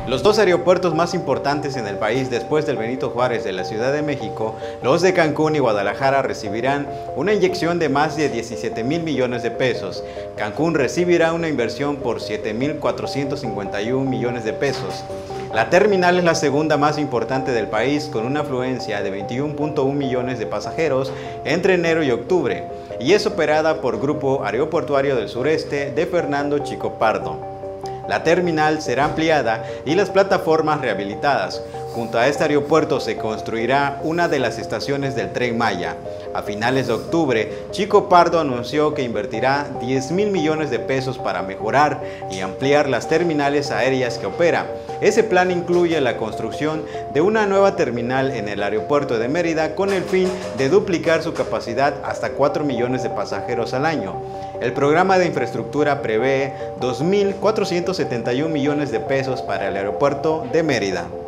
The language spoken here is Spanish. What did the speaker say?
Los dos aeropuertos más importantes en el país después del Benito Juárez de la Ciudad de México, los de Cancún y Guadalajara, recibirán una inyección de más de 17,000 millones de pesos. Cancún recibirá una inversión por 7,451 millones de pesos. La terminal es la segunda más importante del país, con una afluencia de 21,1 millones de pasajeros entre enero y octubre, y es operada por Grupo Aeroportuario del Sureste de Fernando Chico Pardo. La terminal será ampliada y las plataformas rehabilitadas. Junto a este aeropuerto se construirá una de las estaciones del Tren Maya. A finales de octubre, Chico Pardo anunció que invertirá 10,000 millones de pesos para mejorar y ampliar las terminales aéreas que opera. Ese plan incluye la construcción de una nueva terminal en el aeropuerto de Mérida con el fin de duplicar su capacidad hasta 4 millones de pasajeros al año. El programa de infraestructura prevé 2,471 millones de pesos para el aeropuerto de Mérida.